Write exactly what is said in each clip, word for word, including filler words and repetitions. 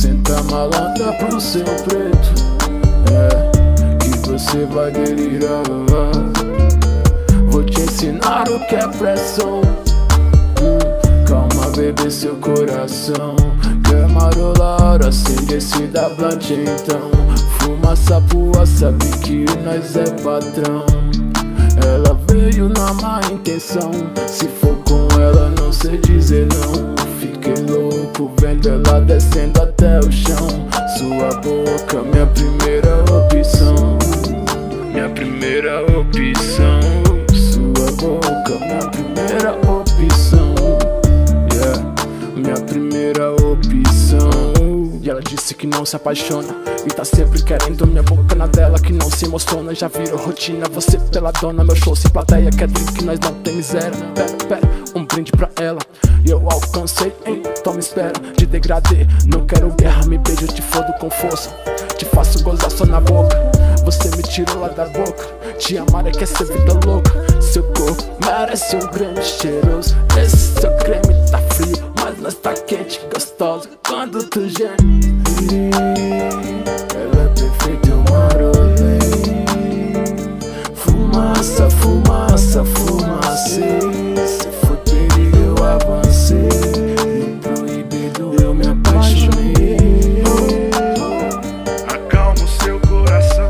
Senta malandra pro seu preto, é, que você vai delirar. Vou te ensinar o que é pressão. hum, Calma, bebê, seu coração quer marolar, acende esse da blunt então. Fumaça pua, sabe que nós é patrão. Ela veio na má intenção, se for com ela não sei dizer não. Fiquei louco vendo ela descendo até o chão. Sua boca, minha primeira opção. Minha primeira opção. Sua boca, minha primeira opção. Yeah, minha primeira opção. E ela disse que não se apaixona e tá sempre querendo minha boca na dela, que não se emociona. Já virou rotina, você pela dona. Meu show sem plateia, quer drink, nós não tem miséria. Pera, pera, um brinde pra ela. E eu alcancei, hein, toma espera. De degradê, não quero guerra. Me beijo, te fodo com força. Te faço gozar só na boca. Você me tirou lá da boca. Te amar é que essa vida louca. Seu corpo merece um grande cheiroso. Esse seu creme tá frio, mas nós tá quente, gostoso quando tu geme. Ela é perfeita, eu marolei. Fumaça, fumaça, fumacei. Se foi perigo eu avancei. No proibido eu me apaixonei. Acalma o seu coração.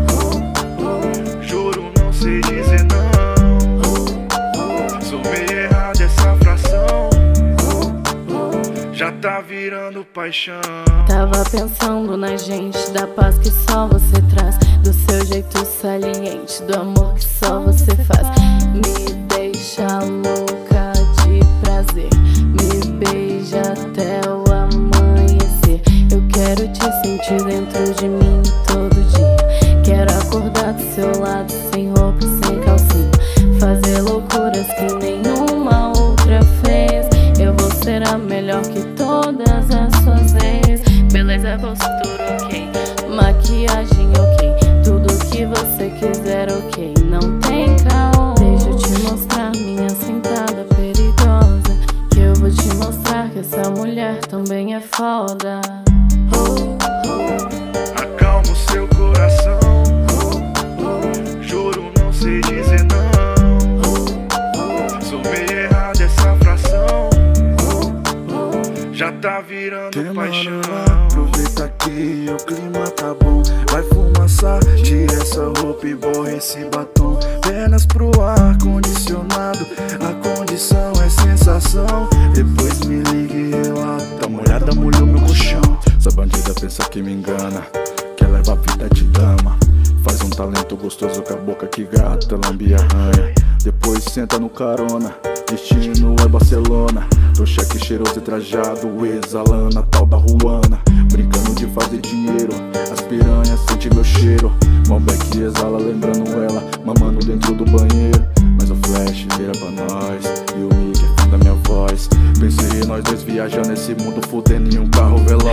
Juro, não sei dizer não. Sou meio errado essa fração. Já tá virando paixão. Tava pensando na gente, da paz que só você traz, do seu jeito saliente, do amor que só você faz. Me deixa louca de prazer, me beija até o amanhecer. Eu quero te sentir dentro de mim todo dia. Quero acordar do seu lado sem roupa e sem calcinha, fazer loucuras que nenhuma outra fez. Eu vou ser a melhor que todas as suas ex. Beleza, postura, ok. Maquiagem, ok. Tudo que você quiser, ok. Não tem caô. Deixa eu te mostrar minha sentada perigosa, que eu vou te mostrar que essa mulher também é foda. Acalma o seu coração. Juro, não sei dizer não. Sou meio errado essa fração. Já tá virando Quer paixão. marolar, aproveita que o clima tá bom. Vai fumaçar, tira essa roupa e borra esse batom. Pernas pro ar condicionado, a condição é sensação. Depois me liga e relata, a molhada molhou meu colchão. Essa bandida pensa que me engana, quer levar a vida de dama. Faz um talento gostoso com a boca que gata, lambe e arranha. Depois senta no carona, destino é Barcelona. Tô cheque cheiroso e trajado, exalando a tal da Ruana. Brincando de fazer dinheiro, as piranhas sentem meu cheiro. Malbec exala lembrando ela, mamando dentro do banheiro. Mas o flash vira pra nós, e o mic é fim da minha voz. Pensei em nós dois viajando esse mundo, fudendo em um carro veloz.